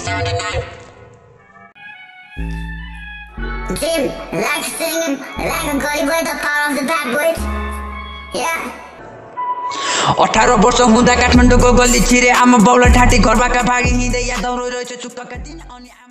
GD79. Jim, like singing, like a gully boy, the power of the bad boys. Yeah. 18 वर्ष हुँदा काठमाडौँको गल्ली छिरे आमा बाउलाई ठाटी घरबाट भागी हिँड्दै याद आउनु रहेछ चुक्का दिन अनि